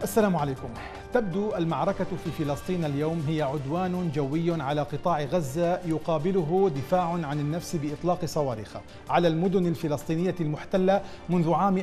السلام عليكم. تبدو المعركة في فلسطين اليوم هي عدوان جوي على قطاع غزة يقابله دفاع عن النفس بإطلاق صواريخ على المدن الفلسطينية المحتلة منذ عام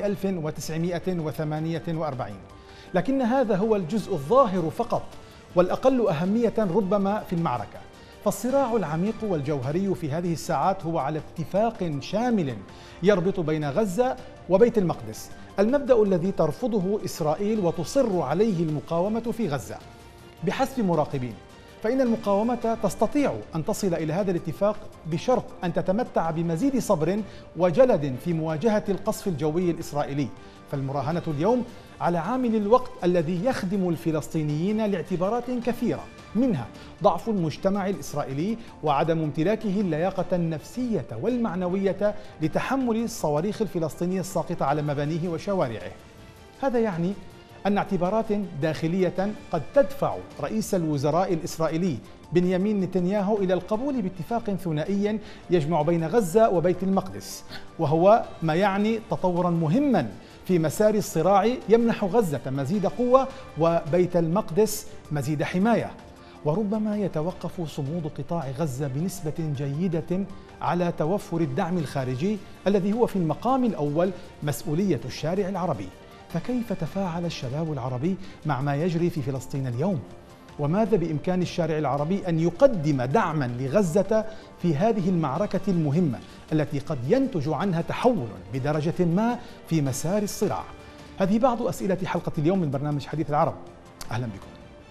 1948. لكن هذا هو الجزء الظاهر فقط والأقل أهمية ربما في المعركة، فالصراع العميق والجوهري في هذه الساعات هو على اتفاق شامل يربط بين غزة وبيت المقدس، المبدأ الذي ترفضه إسرائيل وتصر عليه المقاومة في غزة. بحسب مراقبين فإن المقاومة تستطيع أن تصل إلى هذا الاتفاق بشرط أن تتمتع بمزيد صبر وجلد في مواجهة القصف الجوي الإسرائيلي، فالمراهنة اليوم على عامل الوقت الذي يخدم الفلسطينيين لاعتبارات كثيرة، منها ضعف المجتمع الإسرائيلي وعدم امتلاكه اللياقة النفسية والمعنوية لتحمل الصواريخ الفلسطينية الساقطة على مبانيه وشوارعه. هذا يعني أن اعتبارات داخلية قد تدفع رئيس الوزراء الإسرائيلي بنيامين نتنياهو إلى القبول باتفاق ثنائي يجمع بين غزة وبيت المقدس، وهو ما يعني تطورا مهما في مسار الصراع يمنح غزة مزيد قوة وبيت المقدس مزيد حماية. وربما يتوقف صمود قطاع غزة بنسبة جيدة على توفر الدعم الخارجي الذي هو في المقام الأول مسؤولية الشارع العربي. فكيف تفاعل الشباب العربي مع ما يجري في فلسطين اليوم؟ وماذا بإمكان الشارع العربي أن يقدم دعما لغزة في هذه المعركة المهمة التي قد ينتج عنها تحول بدرجة ما في مسار الصراع؟ هذه بعض أسئلة حلقة اليوم من برنامج حديث العرب. أهلا بكم.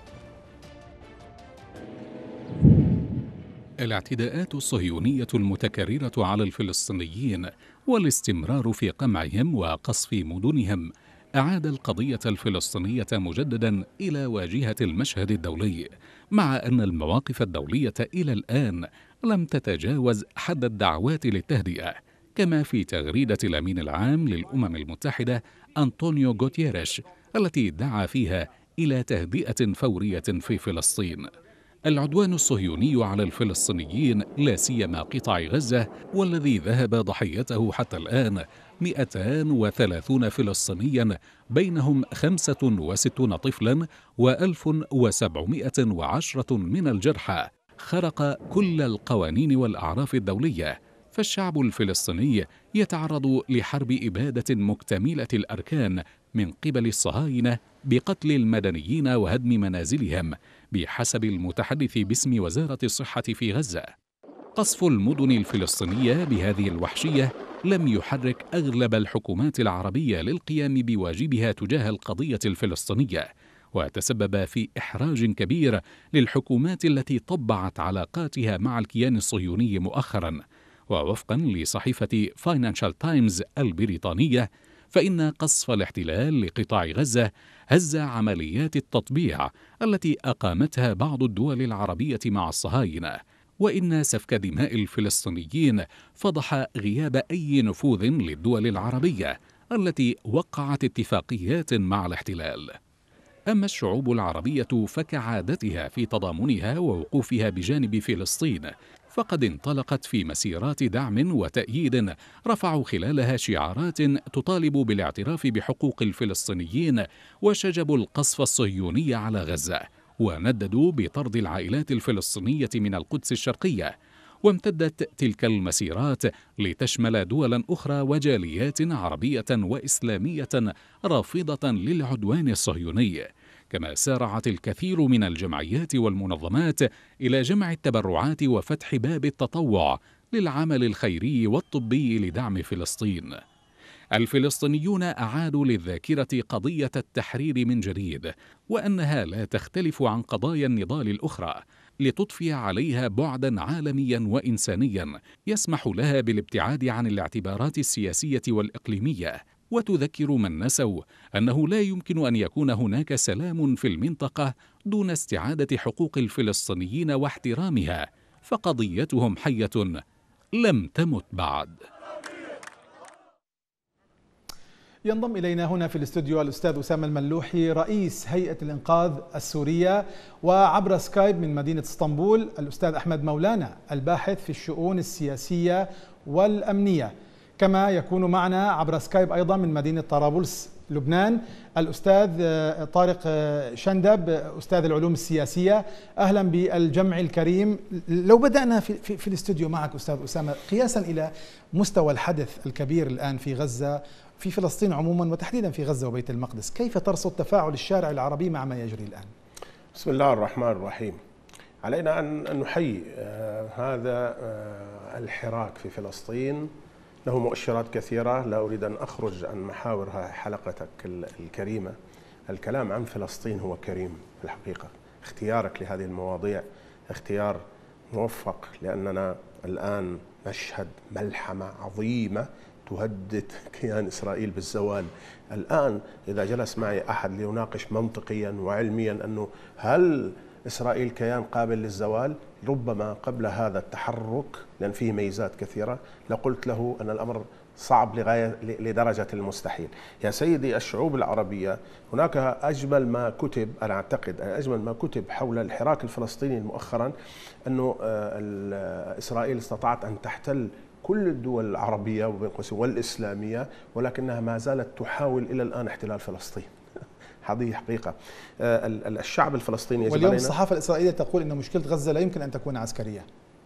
الاعتداءات الصهيونية المتكررة على الفلسطينيين والاستمرار في قمعهم وقصف مدنهم أعاد القضية الفلسطينية مجددا إلى واجهة المشهد الدولي، مع أن المواقف الدولية إلى الآن لم تتجاوز حد الدعوات للتهدئة، كما في تغريدة الأمين العام للأمم المتحدة أنطونيو غوتيريش التي دعا فيها إلى تهدئة فورية في فلسطين. العدوان الصهيوني على الفلسطينيين لا سيما قطاع غزة والذي ذهب ضحيته حتى الآن 230 فلسطينيا بينهم 65 طفلا و1710 من الجرحى خرق كل القوانين والأعراف الدولية، فالشعب الفلسطيني يتعرض لحرب إبادة مكتملة الأركان من قبل الصهاينة بقتل المدنيين وهدم منازلهم بحسب المتحدث باسم وزارة الصحة في غزة. قصف المدن الفلسطينية بهذه الوحشية لم يحرك أغلب الحكومات العربية للقيام بواجبها تجاه القضية الفلسطينية، وتسبب في إحراج كبير للحكومات التي طبعت علاقاتها مع الكيان الصهيوني مؤخرا. ووفقا لصحيفة فاينانشال تايمز البريطانية، فإن قصف الاحتلال لقطاع غزة هز عمليات التطبيع التي أقامتها بعض الدول العربية مع الصهاينة، وإن سفك دماء الفلسطينيين فضح غياب أي نفوذ للدول العربية التي وقعت اتفاقيات مع الاحتلال. أما الشعوب العربية فكعادتها في تضامنها ووقوفها بجانب فلسطين، فقد انطلقت في مسيرات دعم وتأييد رفعوا خلالها شعارات تطالب بالاعتراف بحقوق الفلسطينيين وشجبوا القصف الصهيوني على غزة، ونددوا بطرد العائلات الفلسطينية من القدس الشرقية. وامتدت تلك المسيرات لتشمل دولا أخرى وجاليات عربية وإسلامية رافضة للعدوان الصهيوني، كما سارعت الكثير من الجمعيات والمنظمات إلى جمع التبرعات وفتح باب التطوع للعمل الخيري والطبي لدعم فلسطين. الفلسطينيون أعادوا للذاكرة قضية التحرير من جديد، وأنها لا تختلف عن قضايا النضال الأخرى، لتضفي عليها بعدا عالميا وإنسانيا يسمح لها بالابتعاد عن الاعتبارات السياسية والإقليمية، وتذكر من نسوا أنه لا يمكن أن يكون هناك سلام في المنطقة دون استعادة حقوق الفلسطينيين واحترامها، فقضيتهم حية لم تمت بعد. ينضم إلينا هنا في الاستوديو الأستاذ أسامة الملوحي رئيس هيئة الإنقاذ السورية، وعبر سكايب من مدينة اسطنبول الأستاذ أحمد مولانا الباحث في الشؤون السياسية والأمنية، كما يكون معنا عبر سكايب أيضا من مدينة طرابلس لبنان، الأستاذ طارق شندب أستاذ العلوم السياسية. أهلا بالجمع الكريم. لو بدأنا في الاستوديو معك أستاذ أسامة، قياسا إلى مستوى الحدث الكبير الآن في غزة، في فلسطين عموما وتحديدا في غزة وبيت المقدس، كيف ترصد تفاعل الشارع العربي مع ما يجري الآن؟ بسم الله الرحمن الرحيم. علينا أن نحيي هذا الحراك في فلسطين، له مؤشرات كثيرة. لا أريد أن أخرج عن محاور حلقتك الكريمة. الكلام عن فلسطين هو كريم في الحقيقة. اختيارك لهذه المواضيع اختيار موفق، لأننا الآن نشهد ملحمة عظيمة تهدد كيان إسرائيل بالزوال. الآن إذا جلس معي أحد ليناقش منطقيا وعلميا أنه هل إسرائيل كيان قابل للزوال، ربما قبل هذا التحرك، لأن فيه ميزات كثيرة، لقلت له أن الأمر صعب لدرجة المستحيل. يا سيدي، الشعوب العربية هناك أجمل ما كتب، أنا أعتقد أجمل ما كتب حول الحراك الفلسطيني مؤخرا، أنه إسرائيل استطاعت أن تحتل كل الدول العربية وبين قوسين والإسلامية، ولكنها ما زالت تحاول إلى الآن احتلال فلسطين. هذه حقيقة. الشعب الفلسطيني يجب واليوم الصحافة الإسرائيلية تقول أن مشكلة غزة لا يمكن أن تكون عسكرية،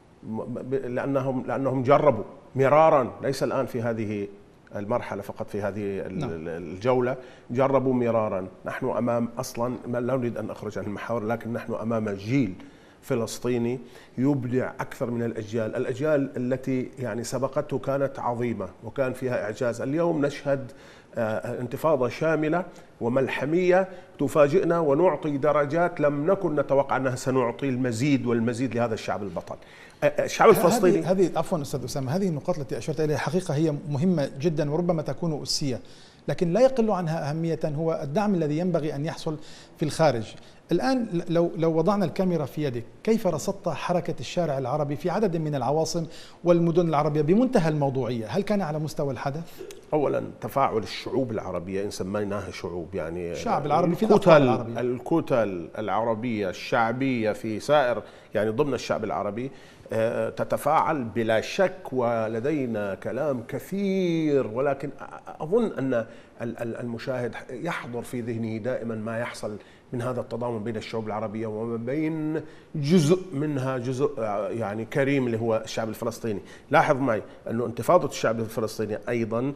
لأنهم جربوا مرارا، ليس الآن في هذه المرحلة فقط، في هذه الجولة جربوا مرارا. نحن أمام أصلا، لا نريد أن أخرج عن المحاور، لكن نحن أمام جيل فلسطيني يبدع أكثر من الأجيال التي يعني سبقته كانت عظيمة وكان فيها إعجاز. اليوم نشهد انتفاضة شاملة وملحمية تفاجئنا ونعطي درجات لم نكن نتوقع أنها سنعطي المزيد والمزيد لهذا الشعب البطل. الشعب الفلسطيني، هذه عفوا أستاذ أسامة، هذه النقاط التي أشرت إليها حقيقة هي مهمة جدا وربما تكون أسية، لكن لا يقل عنها أهمية هو الدعم الذي ينبغي أن يحصل في الخارج. الآن لو وضعنا الكاميرا في يدك، كيف رصدت حركة الشارع العربي في عدد من العواصم والمدن العربية بمنتهى الموضوعية؟ هل كان على مستوى الحدث؟ أولا تفاعل الشعوب العربية، إن سميناها شعوب، يعني الشعب العربي في الكتل العربية الشعبية في سائر، يعني ضمن الشعب العربي تتفاعل بلا شك، ولدينا كلام كثير، ولكن أظن أن المشاهد يحضر في ذهنه دائما ما يحصل من هذا التضامن بين الشعوب العربية وما بين جزء منها، جزء يعني كريم اللي هو الشعب الفلسطيني. لاحظ معي أنه انتفاضة الشعب الفلسطيني أيضا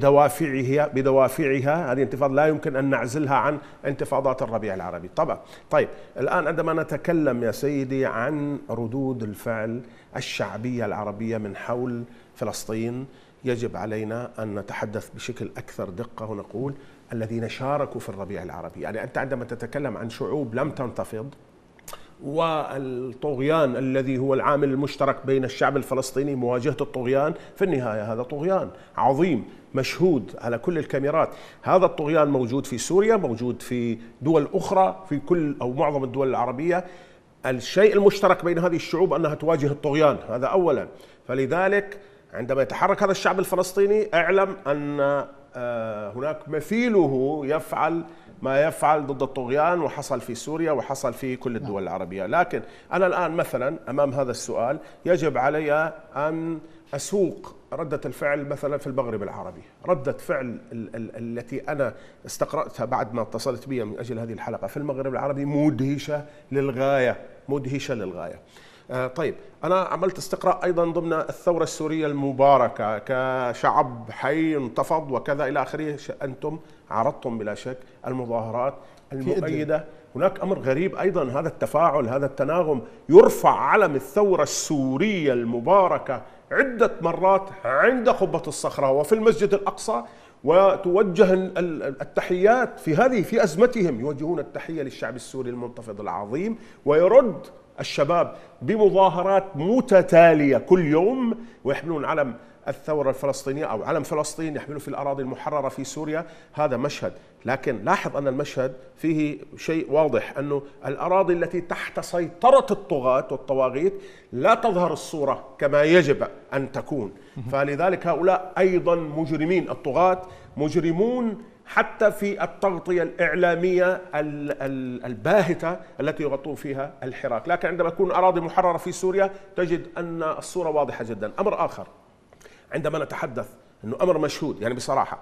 بدوافعها هذه انتفاضة لا يمكن أن نعزلها عن انتفاضات الربيع العربي طبعا. طيب الآن عندما نتكلم يا سيدي عن ردود الفعل الشعبية العربية من حول فلسطين، يجب علينا أن نتحدث بشكل أكثر دقة ونقول الذين شاركوا في الربيع العربي. يعني أنت عندما تتكلم عن شعوب لم تنتفض، والطغيان الذي هو العامل المشترك بين الشعب الفلسطيني، مواجهة الطغيان، في النهاية هذا طغيان عظيم مشهود على كل الكاميرات. هذا الطغيان موجود في سوريا، موجود في دول أخرى، في كل أو معظم الدول العربية. الشيء المشترك بين هذه الشعوب أنها تواجه الطغيان، هذا أولا. فلذلك عندما يتحرك هذا الشعب الفلسطيني اعلم أن هناك مثيله يفعل ما يفعل ضد الطغيان، وحصل في سوريا وحصل في كل الدول العربية. لكن أنا الآن مثلا أمام هذا السؤال يجب علي أن أسوق ردة الفعل مثلا في المغرب العربي. ردة فعل التي أنا استقرأتها بعد ما اتصلت بي من أجل هذه الحلقة في المغرب العربي مدهشة للغاية، مدهشة للغاية. طيب أنا عملت استقراء أيضا ضمن الثورة السورية المباركة كشعب حي انتفض وكذا إلى آخره. أنتم عرضتم بلا شك المظاهرات المؤيدة. هناك أمر غريب أيضا، هذا التفاعل، هذا التناغم. يرفع علم الثورة السورية المباركة عدة مرات عند قبة الصخرة وفي المسجد الأقصى، وتوجه التحيات في أزمتهم، يوجهون التحية للشعب السوري المنتفض العظيم، ويرد الشباب بمظاهرات متتالية كل يوم ويحملون علم الثورة الفلسطينية أو علم فلسطين، يحملون في الأراضي المحررة في سوريا. هذا مشهد، لكن لاحظ أن المشهد فيه شيء واضح، أنه الأراضي التي تحت سيطرة الطغاة والطواغيت لا تظهر الصورة كما يجب أن تكون. فلذلك هؤلاء أيضا مجرمين، الطغاة مجرمون حتى في التغطية الإعلامية الباهتة التي يغطون فيها الحراك. لكن عندما تكون أراضي محررة في سوريا تجد أن الصورة واضحة جدا. أمر آخر، عندما نتحدث أنه أمر مشهود، يعني بصراحة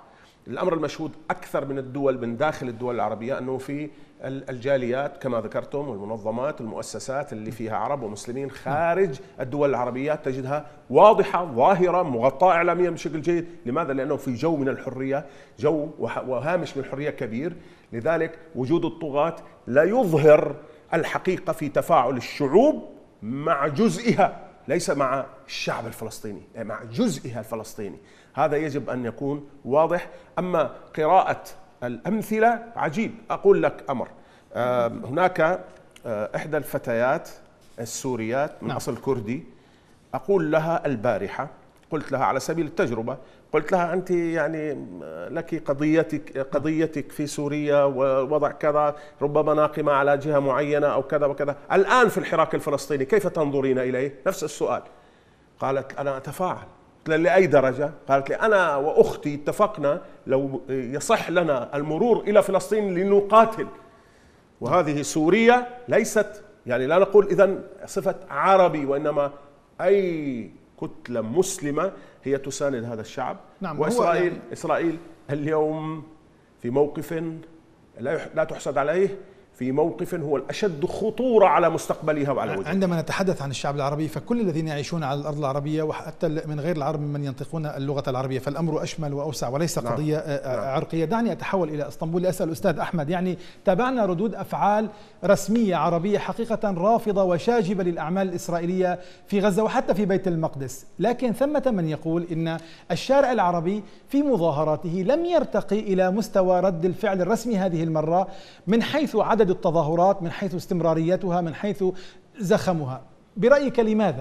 الأمر المشهود أكثر من الدول من داخل الدول العربية أنه في الجاليات كما ذكرتم والمنظمات والمؤسسات اللي فيها عرب ومسلمين خارج الدول العربية تجدها واضحة ظاهرة مغطاة إعلاميا بشكل جيد. لماذا؟ لأنه في جو من الحرية، جو وهامش من الحرية كبير. لذلك وجود الطغاة لا يظهر الحقيقة في تفاعل الشعوب مع جزئها، ليس مع الشعب الفلسطيني، مع جزئها الفلسطيني. هذا يجب أن يكون واضح. أما قراءة الأمثلة عجيب. أقول لك أمر، هناك إحدى الفتيات السوريات من أصل كردي، أقول لها البارحة، قلت لها على سبيل التجربة، قلت لها أنت يعني لك قضيتك في سوريا ووضع كذا ربما ناقمة على جهة معينة أو كذا وكذا، الآن في الحراك الفلسطيني كيف تنظرين إليه؟ نفس السؤال. قالت أنا أتفاعل. لأي درجة؟ قالت لي أنا وأختي اتفقنا لو يصح لنا المرور إلى فلسطين لنقاتل. وهذه سوريا ليست، يعني لا نقول إذن صفة عربي، وإنما أي كتلة مسلمة هي تساند هذا الشعب. نعم. وإسرائيل إسرائيل اليوم في موقف لا تحسد عليه، في موقف هو الأشد خطورة على مستقبلها وعلى وجهها. عندما نتحدث عن الشعب العربي فكل الذين يعيشون على الأرض العربية وحتى من غير العرب ممن ينطقون اللغة العربية، فالأمر أشمل وأوسع وليس قضية عرقية. دعني أتحول إلى اسطنبول لأسأل أستاذ أحمد، يعني تابعنا ردود أفعال رسمية عربية حقيقة رافضة وشاجبة للأعمال الإسرائيلية في غزة وحتى في بيت المقدس، لكن ثمة من يقول إن الشارع العربي في مظاهراته لم يرتقي إلى مستوى رد الفعل الرسمي هذه المرة من حيث عدد التظاهرات، من حيث استمراريتها، من حيث زخمها. برأيك لماذا؟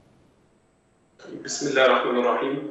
بسم الله الرحمن الرحيم.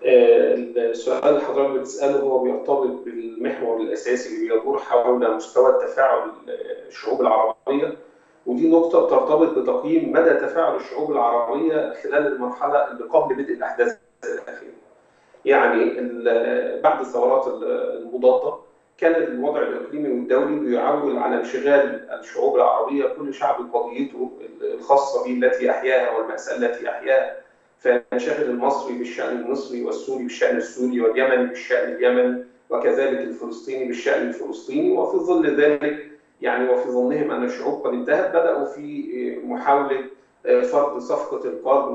السؤال اللي حضرتك بتسأله هو بيرتبط بالمحور الأساسي اللي بيدور حول مستوى التفاعل الشعوب العربية، ودي نقطة بترتبط بتقييم مدى تفاعل الشعوب العربية خلال المرحلة اللي قبل بدء الأحداث الأخيرة. يعني بعد الثورات المضادة كان الوضع الإقليمي والدولي بيعول على انشغال الشعوب العربية كل شعب بقضيته الخاصة به التي أحياها والمأساة التي أحياها، فينشغل المصري بالشأن المصري والسوري بالشأن السوري واليمني بالشأن اليمني وكذلك الفلسطيني بالشأن الفلسطيني. وفي ظل ذلك يعني وفي ظنهم أن الشعوب قد انتهت بدأوا في محاولة فرض صفقة القرن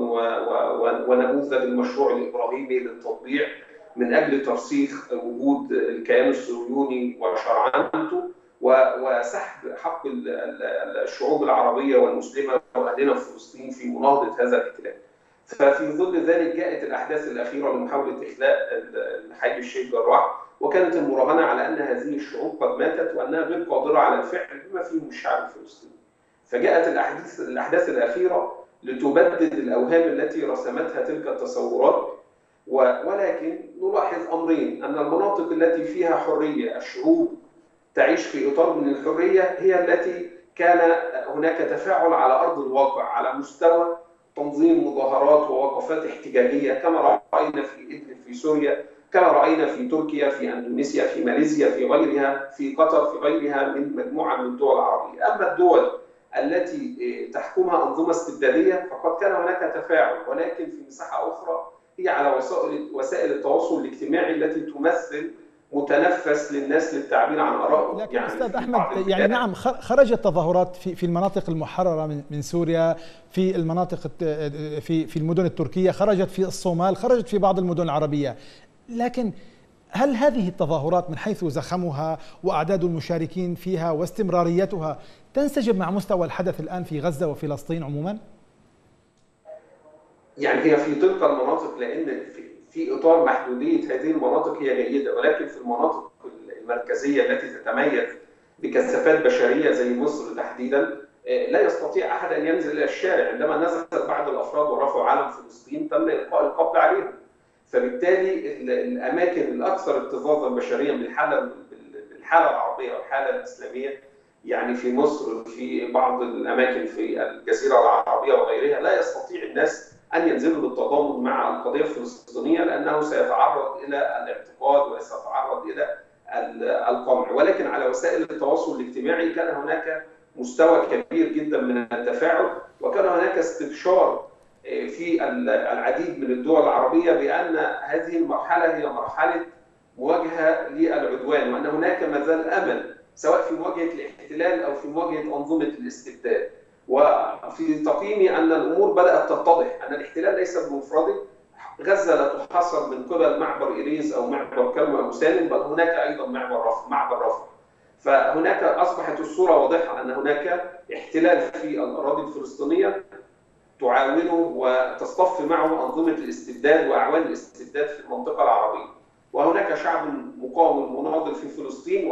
ونموذج المشروع الإبراهيمي للتطبيع من أجل ترسيخ وجود الكيان الصهيوني وشرعنته وسحب حق الشعوب العربية والمسلمة وأهلنا في فلسطين في مناهضة هذا الاحتلال. ففي ظل ذلك جاءت الأحداث الأخيرة لمحاولة إخلاء حي الشيخ جراح، وكانت المراهنة على أن هذه الشعوب قد ماتت وأنها غير قادرة على الفعل بما فيهم الشعب الفلسطيني. فجاءت الأحداث الأخيرة لتبدد الأوهام التي رسمتها تلك التصورات، ولكن نلاحظ أمرين: أن المناطق التي فيها حرية الشعوب تعيش في إطار من الحرية هي التي كان هناك تفاعل على أرض الواقع على مستوى تنظيم مظاهرات ووقفات احتجاجية، كما رأينا في إدلب في سوريا، كما رأينا في تركيا، في أندونيسيا، في ماليزيا، في غيرها، في قطر، في غيرها من مجموعة من الدول العربية. أما الدول التي تحكمها أنظمة استبدادية فقد كان هناك تفاعل، ولكن في مساحة أخرى هي على وسائل التواصل الاجتماعي التي تمثل متنفس للناس للتعبير عن آرائهم. لكن يعني أستاذ أحمد، يعني نعم خرجت تظاهرات في المناطق المحررة من سوريا، في المناطق في المدن التركية، خرجت في الصومال، خرجت في بعض المدن العربية، لكن هل هذه التظاهرات من حيث زخمها وأعداد المشاركين فيها واستمراريتها تنسجم مع مستوى الحدث الآن في غزة وفلسطين عموما؟ يعني هي في تلك المناطق، لأن في إطار محدودية هذه المناطق هي جيدة، ولكن في المناطق المركزية التي تتميز بكثافات بشرية زي مصر تحديدا لا يستطيع أحد أن ينزل إلى الشارع. عندما نزلت بعض الأفراد ورفعوا علم فلسطين تم إلقاء القبض عليهم، فبالتالي الأماكن الأكثر اكتظاظا بشريا بالحالة العربية والحالة الإسلامية، يعني في مصر، في بعض الأماكن في الجزيرة العربية وغيرها، لا يستطيع الناس أن ينزلوا بالتضامن مع القضية الفلسطينية لأنه سيتعرض إلى الاعتقال وسيتعرض إلى القمع. ولكن على وسائل التواصل الاجتماعي كان هناك مستوى كبير جدا من التفاعل، وكان هناك استبشار في العديد من الدول العربية بأن هذه المرحلة هي مرحلة مواجهة للعدوان، وأن هناك ما زال أمل سواء في مواجهة الاحتلال أو في مواجهة أنظمة الاستبداد. وفي تقييمي أن الأمور بدأت تتضح، أن الاحتلال ليس بمفرده، غزة لا تحاصر من قبل معبر إيريز أو معبر كرم أو سالم، بل هناك أيضا معبر رفح. فهناك أصبحت الصورة واضحة أن هناك احتلال في الأراضي الفلسطينية تعاونه وتصطف معه أنظمة الاستبداد وأعوان الاستبداد في المنطقة العربية، وهناك شعب مقاوم مناضل في فلسطين،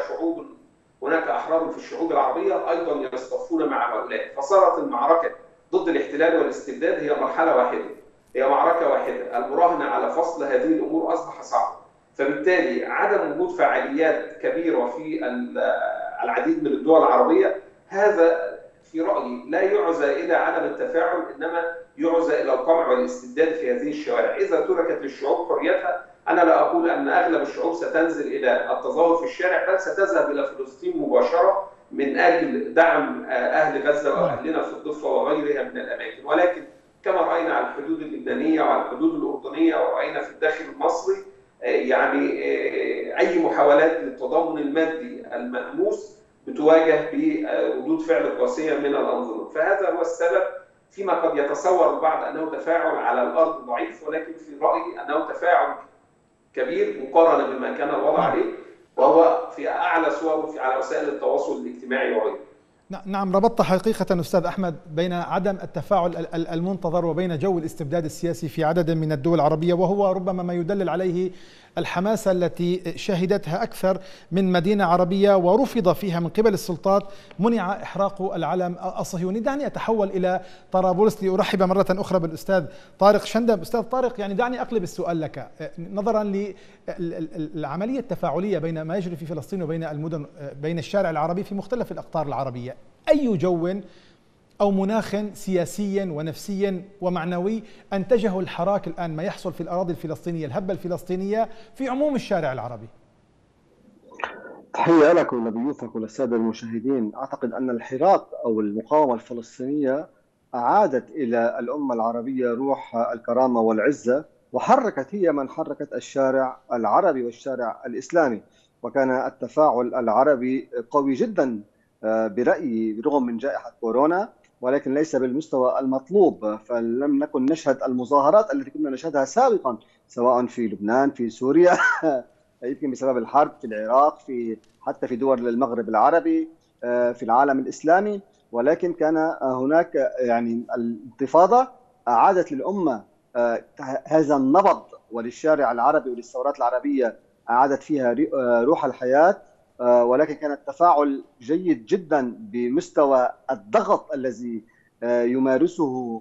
وهناك أحرار في الشعوب العربية أيضا يصطفون مع هؤلاء. فصارت المعركة ضد الاحتلال والاستبداد هي مرحلة واحدة، هي معركة واحدة. المراهنة على فصل هذه الأمور أصبح صعب، فبالتالي عدم وجود فعاليات كبيرة في العديد من الدول العربية، هذا في رأيي لا يعزى إلى عدم التفاعل، إنما يعزى إلى القمع والاستبداد في هذه الشوارع. إذا تركت للشعوب حريتها، أنا لا أقول أن أغلب الشعوب ستنزل إلى التظاهر في الشارع، بل ستذهب إلى فلسطين مباشرة من أجل دعم أهل غزة وأهلنا في الضفة وغيرها من الأماكن. ولكن كما رأينا على الحدود اللبنانية وعلى الحدود الأردنية ورأينا في الداخل المصري، يعني أي محاولات للتضامن المادي الملموس بتواجه بردود فعل قاسية من الأنظمة. فهذا هو السبب، فيما قد يتصور البعض أنه تفاعل على الأرض ضعيف، ولكن في رأيي أنه تفاعل كبير مقارنة بما كان الوضع عليه، وهو في أعلى صوره على وسائل التواصل الاجتماعي وغيره. نعم، ربطت حقيقة أستاذ أحمد بين عدم التفاعل المنتظر وبين جو الاستبداد السياسي في عدد من الدول العربية، وهو ربما ما يدلل عليه الحماسة التي شهدتها أكثر من مدينة عربية ورفض فيها من قبل السلطات، منع إحراق العلم الصهيوني. دعني أتحول إلى طرابلس لأرحب مرة أخرى بالأستاذ طارق شندب. أستاذ طارق، يعني دعني أقلب السؤال لك، نظرا للعملية التفاعلية بين ما يجري في فلسطين وبين المدن، بين الشارع العربي في مختلف الأقطار العربية، أي جو أو مناخ سياسي ونفسي ومعنوي أنتجه الحراك الآن، ما يحصل في الأراضي الفلسطينية، الهبة الفلسطينية في عموم الشارع العربي؟ تحية لكم ولضيوفك وللسادة المشاهدين. أعتقد أن الحراك أو المقاومة الفلسطينية أعادت إلى الأمة العربية روح الكرامة والعزة، وحركت، هي من حركت الشارع العربي والشارع الإسلامي. وكان التفاعل العربي قوي جدا برأيي برغم من جائحة كورونا، ولكن ليس بالمستوى المطلوب. فلم نكن نشهد المظاهرات التي كنا نشهدها سابقا، سواء في لبنان، في سوريا يمكن بسبب الحرب، في العراق، حتى في دول المغرب العربي، في العالم الإسلامي. ولكن كان هناك يعني الانتفاضة أعادت للأمة هذا النبض، وللشارع العربي وللثورات العربية أعادت فيها روح الحياة. ولكن كان التفاعل جيد جدا بمستوى الضغط الذي يمارسه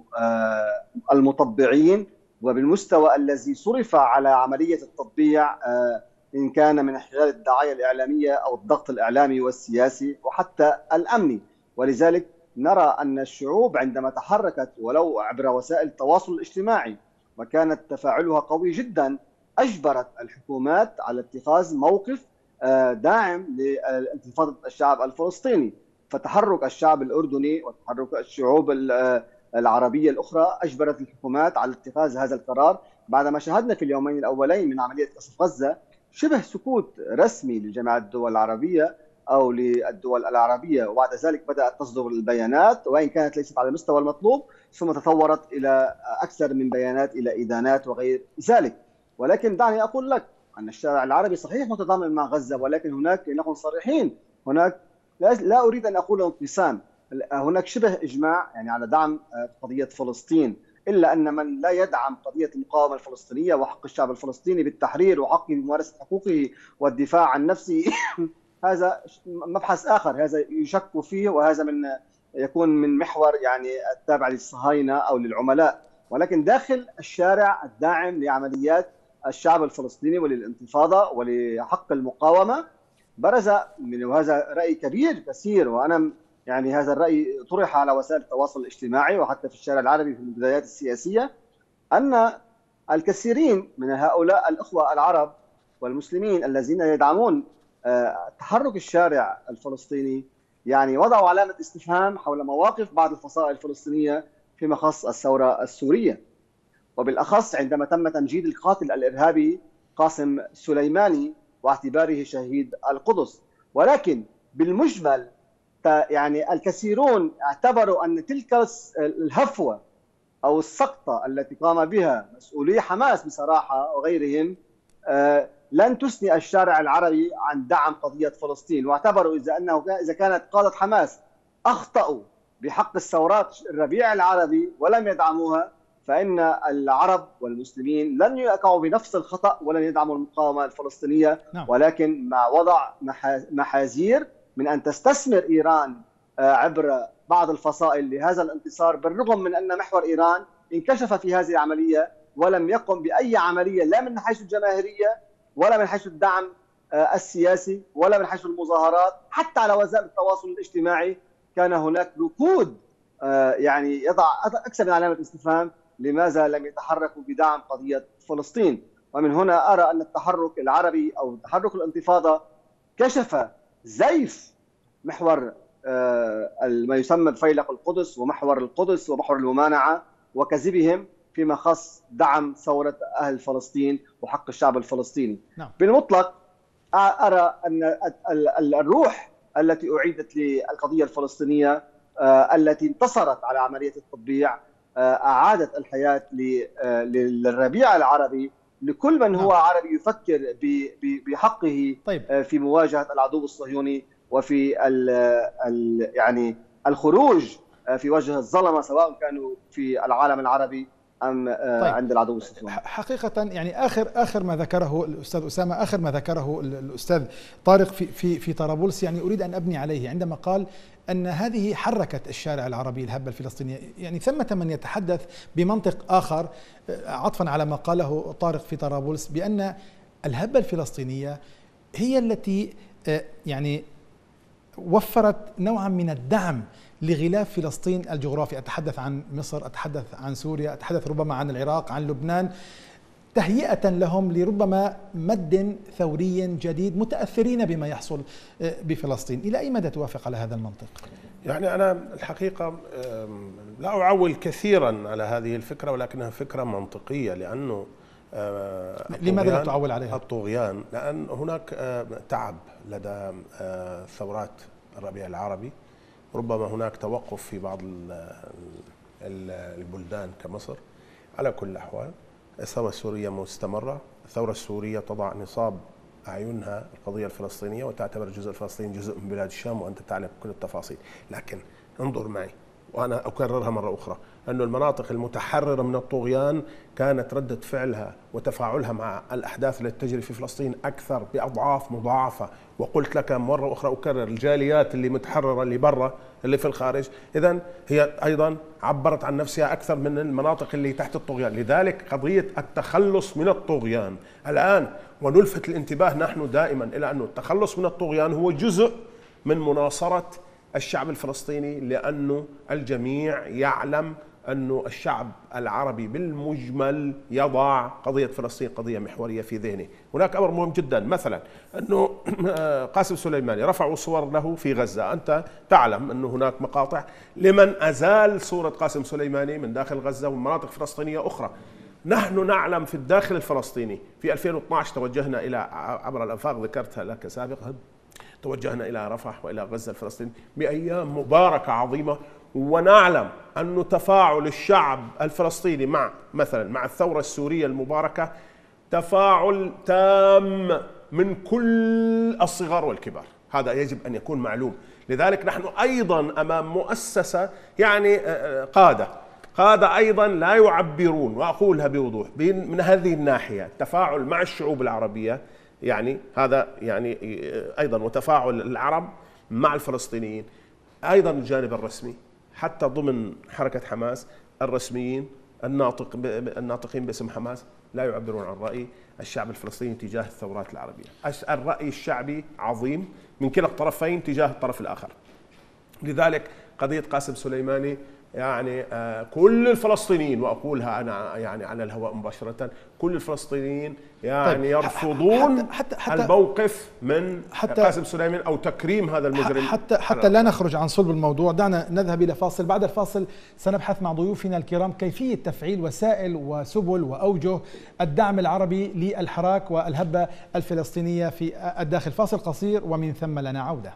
المطبعين، وبالمستوى الذي صرف على عملية التطبيع، إن كان من خلال الدعاية الإعلامية أو الضغط الإعلامي والسياسي وحتى الأمني. ولذلك نرى أن الشعوب عندما تحركت ولو عبر وسائل التواصل الاجتماعي وكانت تفاعلها قوي جدا، أجبرت الحكومات على اتخاذ موقف داعم لانتفاضة الشعب الفلسطيني. فتحرك الشعب الأردني وتحرك الشعوب العربية الأخرى أجبرت الحكومات على اتخاذ هذا القرار، بعدما شاهدنا في اليومين الأولين من عملية قصف غزة شبه سكوت رسمي لجامعة الدول العربية أو للدول العربية، وبعد ذلك بدأت تصدر البيانات، وإن كانت ليست على المستوى المطلوب، ثم تطورت إلى أكثر من بيانات، إلى إدانات وغير ذلك. ولكن دعني أقول لك أن الشارع العربي صحيح متضامن مع غزة، ولكن هناك، لنكن صريحين، هناك لا أريد أن أقول انقسام، هناك شبه إجماع يعني على دعم قضية فلسطين، إلا أن من لا يدعم قضية المقاومة الفلسطينية وحق الشعب الفلسطيني بالتحرير وحقه بممارسة حقوقه والدفاع عن نفسه هذا مبحث آخر، هذا يشك فيه، وهذا يكون من محور يعني التابع للصهاينة أو للعملاء. ولكن داخل الشارع الداعم لعمليات الشعب الفلسطيني وللانتفاضة ولحق المقاومة برز وهذا رأي كبير كثير، وأنا يعني هذا الرأي طرح على وسائل التواصل الاجتماعي وحتى في الشارع العربي في البدايات السياسية، أن الكثيرين من هؤلاء الأخوة العرب والمسلمين الذين يدعمون تحرك الشارع الفلسطيني يعني وضعوا علامة استفهام حول مواقف بعض الفصائل الفلسطينية فيما يخص الثورة السورية، وبالأخص عندما تم تمجيد القاتل الإرهابي قاسم سليماني واعتباره شهيد القدس. ولكن بالمجمل يعني الكثيرون اعتبروا أن تلك الهفوة أو السقطة التي قام بها مسؤولي حماس بصراحة وغيرهم لن تثني الشارع العربي عن دعم قضية فلسطين، واعتبروا إذا كانت قادة حماس أخطأوا بحق الثورات الربيع العربي ولم يدعموها، فإن العرب والمسلمين لن يقعوا بنفس الخطأ ولن يدعموا المقاومة الفلسطينية. ولكن مع وضع محاذير من أن تستثمر إيران عبر بعض الفصائل لهذا الانتصار، بالرغم من أن محور إيران انكشف في هذه العملية ولم يقم بأي عملية لا من حيث الجماهيرية ولا من حيث الدعم السياسي ولا من حيث المظاهرات. حتى على وسائل التواصل الاجتماعي كان هناك ركود يعني يضع أكثر من علامة استفهام لماذا لم يتحركوا بدعم قضية فلسطين. ومن هنا أرى أن التحرك العربي أو تحرك الانتفاضة كشف زيف محور ما يسمى بفيلق القدس ومحور القدس ومحور الممانعة وكذبهم فيما خص دعم ثورة أهل فلسطين وحق الشعب الفلسطيني. بالمطلق أرى أن الروح التي أعيدت للقضية الفلسطينية التي انتصرت على عملية التطبيع أعادت الحياة للربيع العربي، لكل من هو عربي يفكر بحقه في مواجهة العدو الصهيوني وفي يعني الخروج في وجه الظلمة سواء كانوا في العالم العربي أم عند العدو الصهيوني. حقيقة يعني آخر ما ذكره الأستاذ أسامة، آخر ما ذكره الأستاذ طارق في طرابلس، يعني أريد أن أبني عليه عندما قال أن هذه حركت الشارع العربي الهبة الفلسطينية. يعني ثمة من يتحدث بمنطق آخر عطفا على ما قاله طارق في طرابلس بأن الهبة الفلسطينية هي التي يعني وفرت نوعا من الدعم لغلاف فلسطين الجغرافي. أتحدث عن مصر، أتحدث عن سوريا، أتحدث ربما عن العراق، عن لبنان، تهيئة لهم لربما مد ثوري جديد متأثرين بما يحصل بفلسطين. إلى أي مدى توافق على هذا المنطق؟ يعني أنا الحقيقة لا أعول كثيرا على هذه الفكرة، ولكنها فكرة منطقية. لأنه لماذا لا تعول عليها؟ الطغيان لأن هناك تعب لدى ثورات الربيع العربي، ربما هناك توقف في بعض البلدان كمصر. على كل الأحوال الثورة السورية مستمرة، الثورة السورية تضع نصاب أعينها القضية الفلسطينية وتعتبر الجزء الفلسطيني جزء من بلاد الشام، وأنت تعلم كل التفاصيل. لكن انظر معي وأنا أكررها مرة أخرى، أن المناطق المتحررة من الطغيان كانت ردة فعلها وتفاعلها مع الأحداث التي تجري في فلسطين أكثر بأضعاف مضاعفة. وقلت لك مرة أخرى أكرر، الجاليات اللي متحررة اللي برا اللي في الخارج إذن هي أيضا عبرت عن نفسها أكثر من المناطق اللي تحت الطغيان. لذلك قضية التخلص من الطغيان الآن، ونلفت الانتباه نحن دائما إلى أنه التخلص من الطغيان هو جزء من مناصرة الشعب الفلسطيني، لأنه الجميع يعلم أن الشعب العربي بالمجمل يضع قضية فلسطين قضية محورية في ذهنه. هناك أمر مهم جدا، مثلا أنه قاسم سليماني رفعوا صور له في غزة. أنت تعلم أن هناك مقاطع لمن أزال صورة قاسم سليماني من داخل غزة ومناطق فلسطينية أخرى. نحن نعلم في الداخل الفلسطيني في 2012 توجهنا إلى عبر الأنفاق، ذكرتها لك سابقا، توجهنا إلى رفح وإلى غزة الفلسطينية بأيام مباركة عظيمة، ونعلم أن تفاعل الشعب الفلسطيني مع مثلا مع الثورة السورية المباركة تفاعل تام من كل الصغار والكبار. هذا يجب أن يكون معلوم. لذلك نحن أيضا أمام مؤسسة يعني قادة أيضا لا يعبرون، وأقولها بوضوح من هذه الناحية. التفاعل مع الشعوب العربية يعني هذا يعني أيضا، وتفاعل العرب مع الفلسطينيين أيضا. الجانب الرسمي حتى ضمن حركة حماس الرسميين الناطقين باسم حماس لا يعبرون عن رأي الشعب الفلسطيني تجاه الثورات العربية. الرأي الشعبي عظيم من كلا الطرفين تجاه الطرف الآخر. لذلك قضية قاسم سليماني يعني كل الفلسطينيين، واقولها انا يعني على الهواء مباشره، كل الفلسطينيين يعني طيب يرفضون الموقف من قاسم سليمان او تكريم هذا المجرم. حتى لا نخرج عن صلب الموضوع، دعنا نذهب الى فاصل. بعد الفاصل سنبحث مع ضيوفنا الكرام كيفيه تفعيل وسائل وسبل واوجه الدعم العربي للحراك والهبه الفلسطينيه في الداخل. فاصل قصير ومن ثم لنا عوده.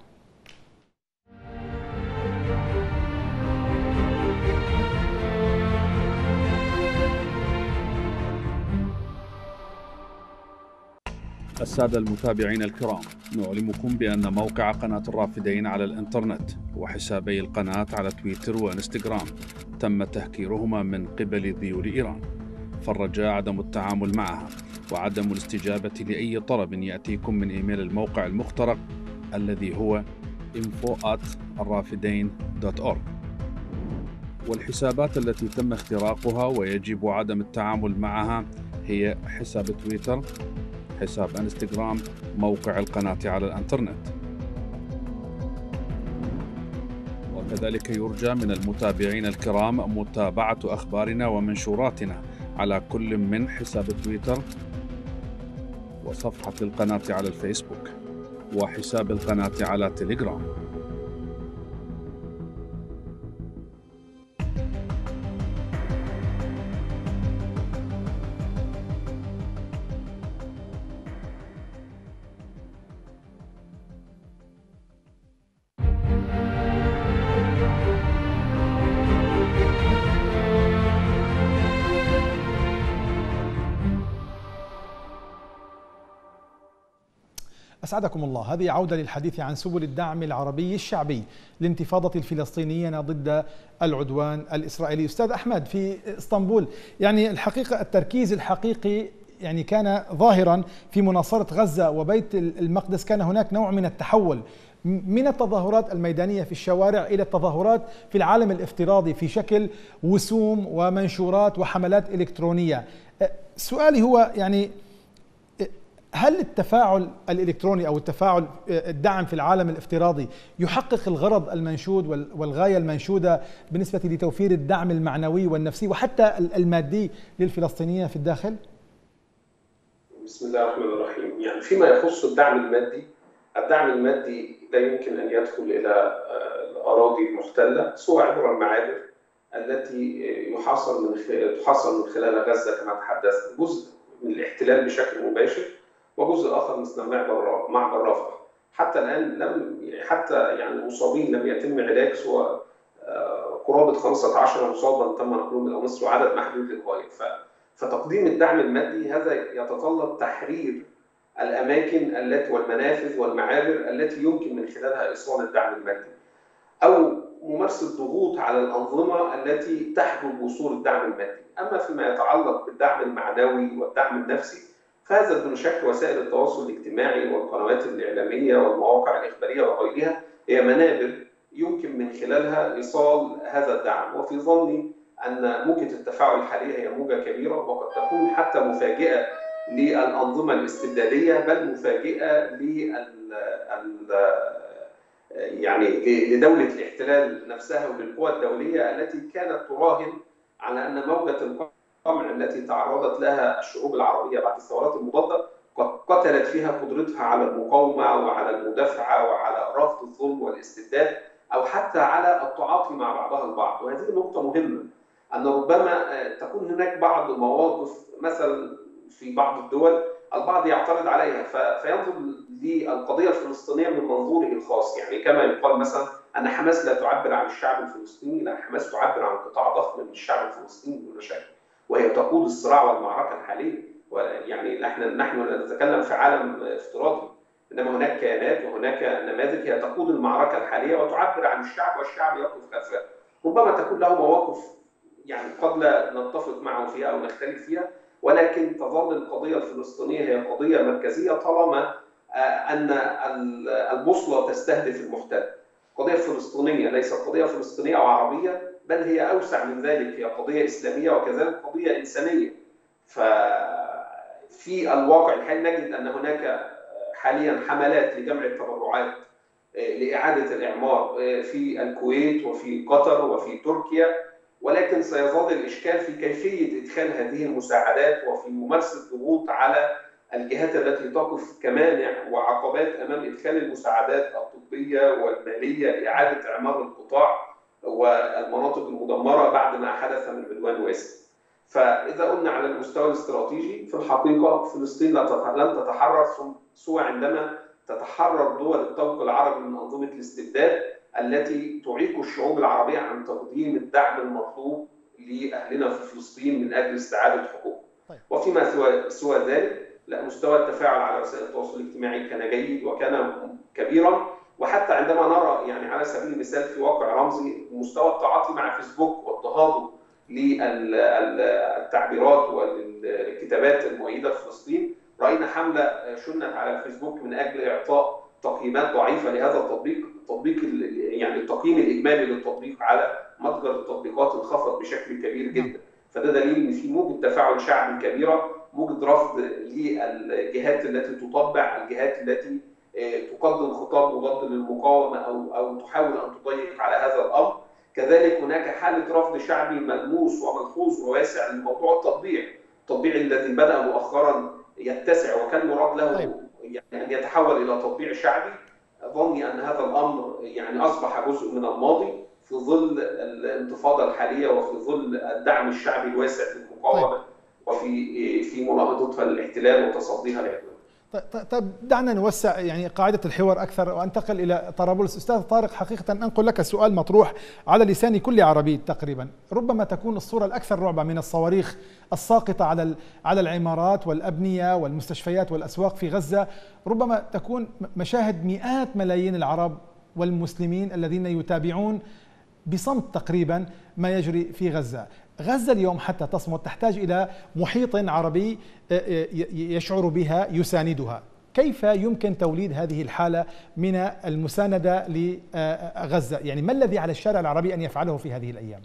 السادة المتابعين الكرام، نعلمكم بأن موقع قناة الرافدين على الإنترنت وحسابي القناة على تويتر وإنستغرام تم تهكيرهما من قبل ذيول إيران، فالرجاء عدم التعامل معها وعدم الاستجابة لأي طلب يأتيكم من إيميل الموقع المخترق الذي هو info@الرافدين.org. والحسابات التي تم اختراقها ويجب عدم التعامل معها هي حساب تويتر، حساب انستغرام، موقع القناة على الانترنت. وكذلك يرجى من المتابعين الكرام متابعة أخبارنا ومنشوراتنا على كل من حساب تويتر وصفحة القناة على الفيسبوك وحساب القناة على تليجرام. أسعدكم الله. هذه عودة للحديث عن سبل الدعم العربي الشعبي للانتفاضة الفلسطينية ضد العدوان الإسرائيلي. أستاذ أحمد، في اسطنبول يعني الحقيقة التركيز الحقيقي يعني كان ظاهرا في مناصرة غزة وبيت المقدس. كان هناك نوع من التحول من التظاهرات الميدانية في الشوارع إلى التظاهرات في العالم الافتراضي في شكل وسوم ومنشورات وحملات إلكترونية. سؤالي هو يعني هل التفاعل الإلكتروني أو التفاعل الدعم في العالم الافتراضي يحقق الغرض المنشود والغاية المنشودة بالنسبة لتوفير الدعم المعنوي والنفسي وحتى المادي للفلسطينيين في الداخل؟ بسم الله الرحمن الرحيم. يعني فيما يخص الدعم المادي لا يمكن أن يدخل إلى الأراضي المحتلة سوى عبر المعابر التي تحاصر من خلال غزة كما تحدثت، جزء من الاحتلال بشكل مباشر وجزء آخر مثل معبر رفح. حتى الآن حتى المصابين لم يتم علاج سوى قرابة 15 مصابا تم نقلهم إلى مصر وعدد محدود للغاية. فتقديم الدعم المادي هذا يتطلب تحرير الأماكن والمنافذ والمعابر التي يمكن من خلالها إيصال الدعم المادي، أو ممارسة ضغوط على الأنظمة التي تحجب وصول الدعم المادي. أما فيما يتعلق بالدعم المعنوي والدعم النفسي فهذا دون شك وسائل التواصل الاجتماعي والقنوات الإعلامية والمواقع الإخبارية وغيرها هي منابر يمكن من خلالها إيصال هذا الدعم. وفي ظني أن موجة التفاعل الحالية هي موجة كبيرة وقد تكون حتى مفاجئة للأنظمة الاستبدادية، بل مفاجئة لدولة الاحتلال نفسها وللقوى الدولية التي كانت تراهن على أن موجة القمع التي تعرضت لها الشعوب العربية بعد الثورات المضادة قد قتلت فيها قدرتها على المقاومة وعلى المدافعة وعلى رفض الظلم والاستبداد أو حتى على التعاطي مع بعضها البعض. وهذه نقطة مهمة، أن ربما تكون هناك بعض المواقف مثلا في بعض الدول البعض يعترض عليها فينظر للقضية الفلسطينية من منظوره الخاص، يعني كما يقال مثلا أن حماس لا تعبر عن الشعب الفلسطيني، لا، حماس تعبر عن قطاع ضخم من الشعب الفلسطيني دون شك، وهي تقود الصراع والمعركة الحالية. ويعني نحن نتكلم في عالم افتراضي، إنما هناك كيانات وهناك نماذج هي تقود المعركة الحالية وتعبر عن الشعب والشعب يقف خلفها. ربما تكون له مواقف قد لا نتفق معه فيها أو نختلف فيها، ولكن تظل القضية الفلسطينية هي قضية مركزية طالما أن البوصلة تستهدف المحتل. القضية الفلسطينية ليست قضية فلسطينية أو عربية، بل هي أوسع من ذلك، هي قضية إسلامية وكذلك قضية إنسانية. ففي الواقع الحالي نجد أن هناك حاليا حملات لجمع التبرعات لإعادة الإعمار في الكويت وفي قطر وفي تركيا ولكن سيظل الإشكال في كيفية إدخال هذه المساعدات وفي ممارسة ضغوط على الجهات التي تقف كمانع وعقبات أمام إدخال المساعدات الطبية والمالية لإعادة إعمار القطاع والمناطق المدمرة بعد ما حدث من عدوان واسع. فإذا قلنا على المستوى الاستراتيجي، في الحقيقة فلسطين لن تتحرر سوى عندما تتحرر دول الطوق العربي من أنظمة الاستبداد التي تعيق الشعوب العربية عن تقديم الدعم المطلوب لأهلنا في فلسطين من أجل استعادة حقوقهم. وفيما سوى ذلك، لا، مستوى التفاعل على وسائل التواصل الاجتماعي كان جيد وكان كبيرا، وحتى عندما نرى يعني على سبيل المثال في واقع رمزي مستوى التعاطي مع فيسبوك واضطهاده للتعبيرات والكتابات المؤيدة لفلسطين، رأينا حملة شنت على الفيسبوك من أجل إعطاء تقييمات ضعيفة لهذا التطبيق. يعني التقييم الإجمالي للتطبيق على متجر التطبيقات انخفض بشكل كبير جدا. فده دليل إن في موجة تفاعل شعبي كبيرة، موجة رفض للجهات التي تطبع، الجهات التي تقدم خطاب مضاد للمقاومة أو تحاول أن تضيق على هذا الأمر. كذلك هناك حالة رفض شعبي ملموس وملحوظ وواسع لموضوع التطبيع الذي بدأ مؤخرا يتسع وكان مراد له يعني أن يتحول إلى تطبيع شعبي. ظني أن هذا الأمر يعني أصبح جزء من الماضي في ظل الانتفاضة الحالية وفي ظل الدعم الشعبي الواسع للمقاومة وفي مناهضتها للاحتلال وتصديها للعدوان. طيب دعنا نوسع يعني قاعدة الحوار أكثر وأنتقل إلى طرابلس. أستاذ طارق، حقيقة أنقل لك سؤال مطروح على لسان كل عربي تقريبا. ربما تكون الصورة الأكثر رعبا من الصواريخ الساقطة على العمارات والأبنية والمستشفيات والأسواق في غزة، ربما تكون مشاهد مئات ملايين العرب والمسلمين الذين يتابعون بصمت تقريبا ما يجري في غزة. غزة اليوم حتى تصمت تحتاج إلى محيط عربي يشعر بها يساندها. كيف يمكن توليد هذه الحالة من المساندة لغزة؟ يعني ما الذي على الشارع العربي أن يفعله في هذه الأيام؟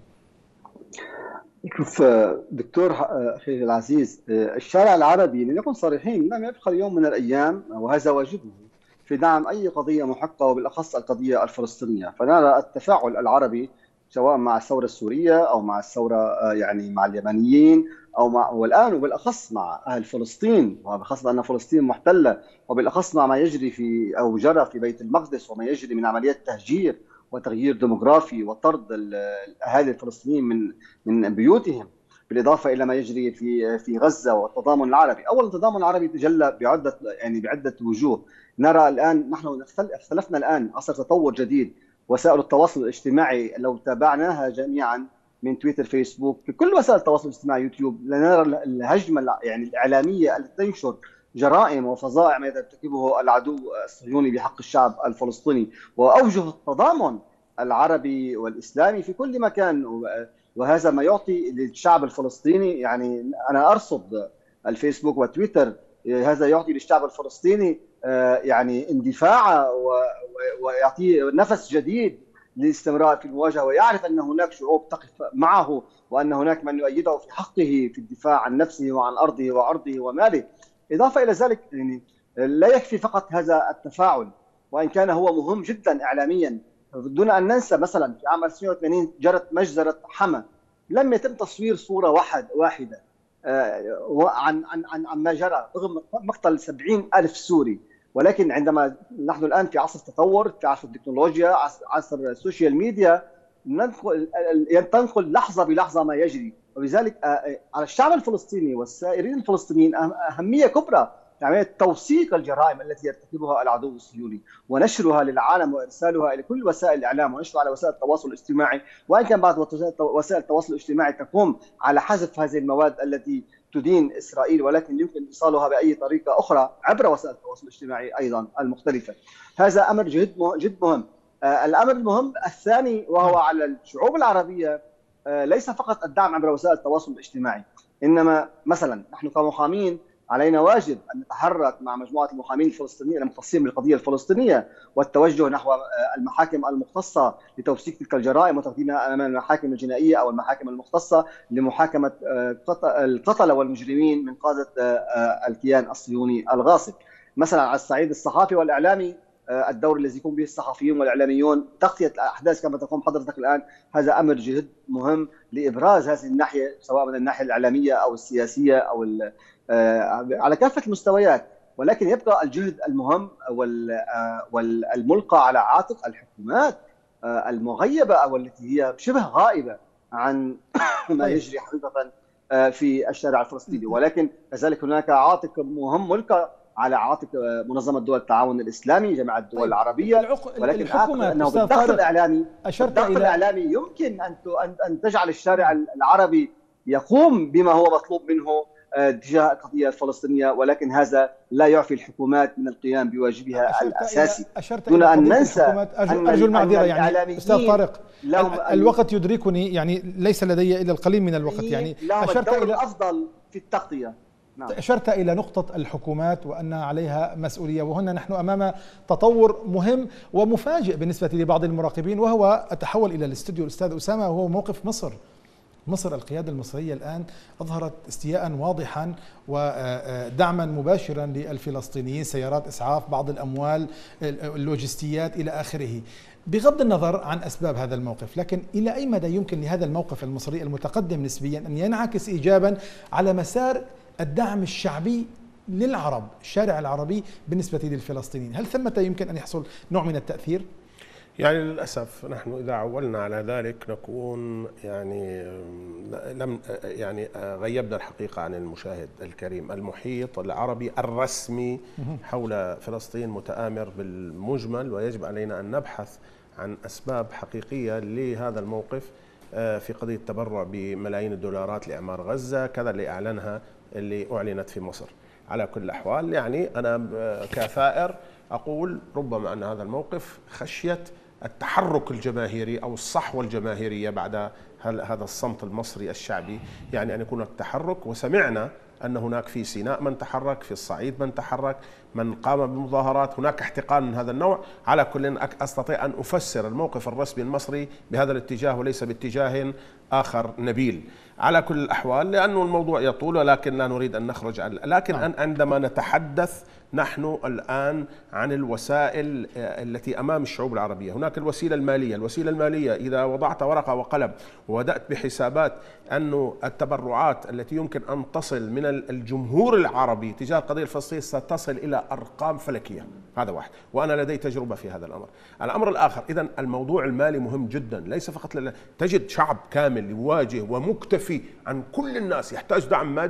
شوف دكتور أخي العزيز، الشارع العربي لنكن صريحين لم يبقى اليوم من الأيام وهذا واجبه في دعم أي قضية محقة وبالأخص القضية الفلسطينية. فنرى التفاعل العربي سواء مع الثورة السورية أو مع الثورة يعني مع اليمنيين والآن وبالأخص مع أهل فلسطين، وبخاصة أن فلسطين محتلة، وبالأخص مع ما يجري في أو جرى في بيت المقدس وما يجري من عمليات تهجير وتغيير ديموغرافي وطرد الأهالي الفلسطينيين من بيوتهم، بالإضافة إلى ما يجري في غزة والتضامن العربي. أولا التضامن العربي تجلى بعدة وجوه. نرى الآن نحن اختلفنا الآن عصر تطور جديد. وسائل التواصل الاجتماعي لو تابعناها جميعا من تويتر، فيسبوك، في كل وسائل التواصل الاجتماعي، يوتيوب، لنرى الهجمة يعني الإعلامية التي تنشر جرائم وفظائع ما يرتكبه العدو الصهيوني بحق الشعب الفلسطيني، وأوجه التضامن العربي والإسلامي في كل مكان. وهذا ما يعطي للشعب الفلسطيني، يعني أنا أرصد الفيسبوك وتويتر، هذا يعطي للشعب الفلسطيني يعني اندفاع ويعطيه نفس جديد للاستمرار في المواجهة، ويعرف أن هناك شعوب تقف معه وأن هناك من يؤيده في حقه في الدفاع عن نفسه وعن أرضه وعرضه وماله. إضافة إلى ذلك يعني لا يكفي فقط هذا التفاعل، وإن كان هو مهم جدا إعلاميا، دون أن ننسى مثلا في عام 1980 جرت مجزرة حما، لم يتم تصوير صورة واحدة عن ما جرى رغم مقتل 70,000 سوري. ولكن عندما نحن الآن في عصر التطور، في عصر التكنولوجيا، عصر السوشيال ميديا، تنقل لحظة بلحظة ما يجري. وبذلك على الشعب الفلسطيني والسائرين الفلسطينيين أهمية كبرى في عملية توثيق الجرائم التي يرتكبها العدو الصهيوني ونشرها للعالم وإرسالها إلى كل وسائل الإعلام ونشرها على وسائل التواصل الاجتماعي، وإن كان بعض وسائل التواصل الاجتماعي تقوم على حذف هذه المواد التي تدين إسرائيل، ولكن يمكن إيصالها بأي طريقة أخرى عبر وسائل التواصل الاجتماعي أيضا المختلفة. هذا أمر جد مهم. الأمر المهم الثاني وهو على الشعوب العربية ليس فقط الدعم عبر وسائل التواصل الاجتماعي، إنما مثلا نحن كمحامين علينا واجب أن نتحرك مع مجموعة المحامين الفلسطينيين المختصين بالقضية الفلسطينية والتوجه نحو المحاكم المختصة لتوثيق تلك الجرائم وتقديمها أمام المحاكم الجنائية أو المحاكم المختصة لمحاكمة القتلة والمجرمين من قادة الكيان الصهيوني الغاصب. مثلا على الصعيد الصحافي والإعلامي الدور الذي يقوم به الصحفيون والإعلاميون، تغطية الأحداث كما تقوم حضرتك الآن، هذا أمر جد مهم لإبراز هذه الناحية، سواء من الناحية الإعلامية أو السياسية أو على كافة المستويات. ولكن يبقى الجهد المهم والملقى على عاتق الحكومات المغيبة أو التي هي شبه غائبة عن ما يجري حقيقة في الشارع الفلسطيني. ولكن كذلك هناك عاتق مهم ملقى على عاتق منظمة دول التعاون الإسلامي، جامعة الدول العربية. ولكن أعتقد أنه بالضغط الإعلامي يمكن أن تجعل الشارع العربي يقوم بما هو مطلوب منه تجاه القضية الفلسطينية، ولكن هذا لا يعفي الحكومات من القيام بواجبها الأساسي. دون أن ننسى أرجو المعذرة يعني أستاذ طارق، الوقت يدركني، يعني ليس لدي إلا القليل من الوقت، يعني أشرت إلى الأفضل في التغطية. نعم. أشرت إلى نقطة الحكومات وأن عليها مسؤولية، وهنا نحن أمام تطور مهم ومفاجئ بالنسبة لبعض المراقبين، وهو أتحول إلى الاستوديو الأستاذ أسامة، وهو موقف مصر. القيادة المصرية الآن أظهرت استياء واضحا ودعما مباشرا للفلسطينيين، سيارات إسعاف، بعض الأموال، اللوجستيات إلى آخره. بغض النظر عن أسباب هذا الموقف، لكن إلى أي مدى يمكن لهذا الموقف المصري المتقدم نسبيا أن ينعكس إيجابا على مسار الدعم الشعبي للعرب، الشارع العربي بالنسبة للفلسطينيين؟ هل ثمة يمكن أن يحصل نوع من التأثير؟ يعني للأسف نحن إذا عولنا على ذلك نكون غيبنا الحقيقة عن المشاهد الكريم. المحيط العربي الرسمي حول فلسطين متآمر بالمجمل، ويجب علينا أن نبحث عن أسباب حقيقية لهذا الموقف في قضية التبرع بملايين الدولارات لإعمار غزة، كذا اللي أعلنت في مصر. على كل الأحوال يعني أنا كثائر أقول ربما أن هذا الموقف خشية التحرك الجماهيري أو الصحوة الجماهيرية بعد هذا الصمت المصري الشعبي، يعني أن يكون التحرك. وسمعنا أن هناك في سيناء من تحرك، في الصعيد من تحرك، من قام بمظاهرات، هناك احتقان من هذا النوع. على كل أستطيع أن أفسر الموقف الرسمي المصري بهذا الاتجاه وليس باتجاه آخر نبيل. على كل الأحوال لأنه الموضوع يطول، ولكن لا نريد أن نخرج لكن عندما نتحدث نحن الآن عن الوسائل التي أمام الشعوب العربية، هناك الوسيلة المالية إذا وضعت ورقة وقلم وبدأت بحسابات أن التبرعات التي يمكن أن تصل من الجمهور العربي تجاه القضية الفلسطينية ستصل إلى أرقام فلكية. هذا واحد، وأنا لدي تجربة في هذا الأمر. الأمر الآخر، إذن الموضوع المالي مهم جدا، ليس فقط تجد شعب كامل يواجه ومكتفي عن كل الناس، يحتاج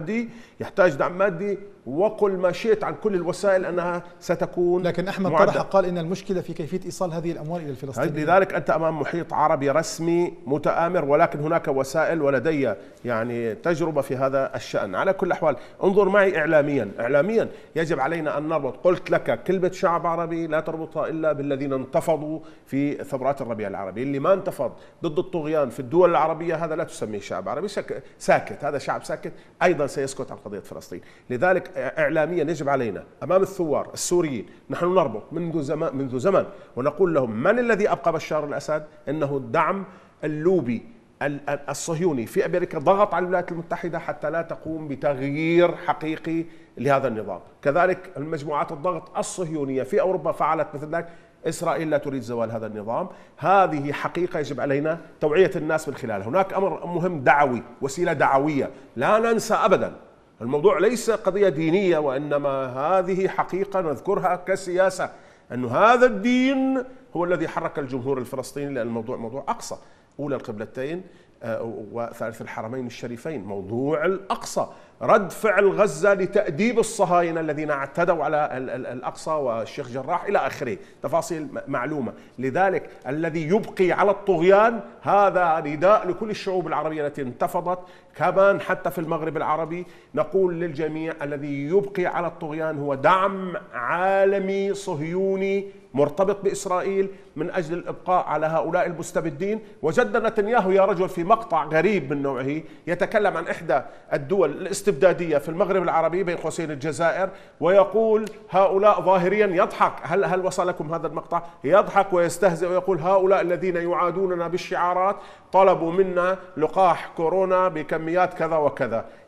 دعم مادي وقل ما شئت عن كل الوسائل أنها ستكون. لكن أحمد طرح قال إن المشكلة في كيفية إيصال هذه الأموال إلى الفلسطينيين. لذلك أنت أمام محيط عربي رسمي متآمر، ولكن هناك وسائل، ولدي يعني تجربة في هذا الشأن. على كل الأحوال انظر معي إعلاميا يجب علينا أن نربط. قلت لك كلمة شعب عربي لا تربطها إلا بالذين انتفضوا في ثورات الربيع العربي. اللي ما انتفض ضد الطغيان في الدول العربية هذا لا تسميه شعب عربي، ساكت، هذا شعب ساكت أيضا سيسكت عن قضية فلسطين. لذلك إعلاميا يجب علينا أمام الثوار السوريين نحن نربط منذ زمن ونقول لهم من الذي أبقى بشار الأسد؟ إنه الدعم اللوبي الصهيوني في أمريكا ضغط على الولايات المتحدة حتى لا تقوم بتغيير حقيقي لهذا النظام. كذلك المجموعات الضغط الصهيونية في أوروبا فعلت مثل ذلك. إسرائيل لا تريد زوال هذا النظام. هذه حقيقة يجب علينا توعية الناس من خلالها. هناك أمر مهم دعوي، وسيلة دعوية، لا ننسى أبدا الموضوع ليس قضية دينية، وإنما هذه حقيقة نذكرها كسياسة، أن هذا الدين هو الذي حرك الجمهور الفلسطيني، لأن الموضوع موضوع أقصى، أولى القبلتين وثالث الحرمين الشريفين، موضوع الأقصى، رد فعل غزة لتأديب الصهاينة الذين اعتدوا على الأقصى والشيخ جراح إلى آخره، تفاصيل معلومة. لذلك الذي يبقي على الطغيان هذا نداء لكل الشعوب العربية التي انتفضت، كمان حتى في المغرب العربي نقول للجميع الذي يبقي على الطغيان هو دعم عالمي صهيوني مرتبط بإسرائيل من أجل الإبقاء على هؤلاء المستبدين. وجد نتنياهو يا رجل في مقطع غريب من نوعه يتكلم عن إحدى الدول الاستبدادية في المغرب العربي بين قوسين الجزائر، ويقول هؤلاء ظاهريا يضحك. هل وصلكم هذا المقطع؟ يضحك ويستهزئ ويقول هؤلاء الذين يعادوننا بالشعارات طلبوا منا لقاح كورونا بكميات كذا وكذا.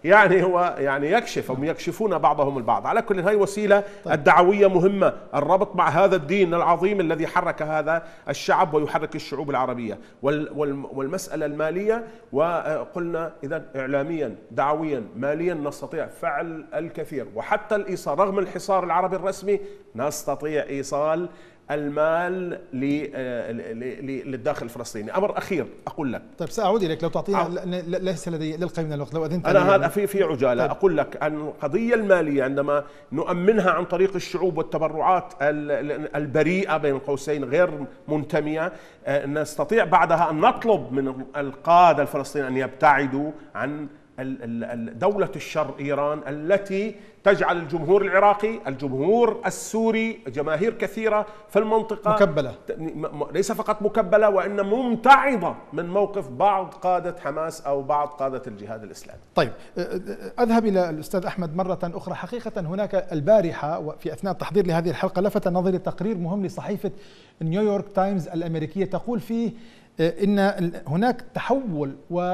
يعني هو يعني يكشف، هم يكشفون بعضهم البعض. على كل هاي وسيلة الدعوية مهمة، الربط مع هذا الدين العظيم الذي حرك هذا الشعب ويحرك الشعوب العربية. والمسألة المالية، وقلنا إذا إعلاميا دعويا ماليا نستطيع فعل الكثير، وحتى الإيصال رغم الحصار العربي الرسمي نستطيع إيصال المال للداخل الفلسطيني. أمر أخير أقول لك. طيب سأعود إليك لو تعطينا، ليس لدي للقي من الوقت، لو أذنت أنا هذا في عجالة. طيب. أقول لك أن القضية المالية عندما نؤمنها عن طريق الشعوب والتبرعات البريئة بين قوسين غير منتمية، نستطيع بعدها أن نطلب من القادة الفلسطينيين أن يبتعدوا عن دولة الشر إيران التي تجعل الجمهور العراقي، الجمهور السوري، جماهير كثيرة في المنطقة مكبلة، ليس فقط مكبلة وإن ممتعضة من موقف بعض قادة حماس أو بعض قادة الجهاد الإسلامي. طيب أذهب إلى الأستاذ أحمد مرة أخرى. حقيقة هناك البارحة وفي أثناء التحضير لهذه الحلقة لفت نظري تقرير مهم لصحيفة نيويورك تايمز الأمريكية، تقول فيه إن هناك تحول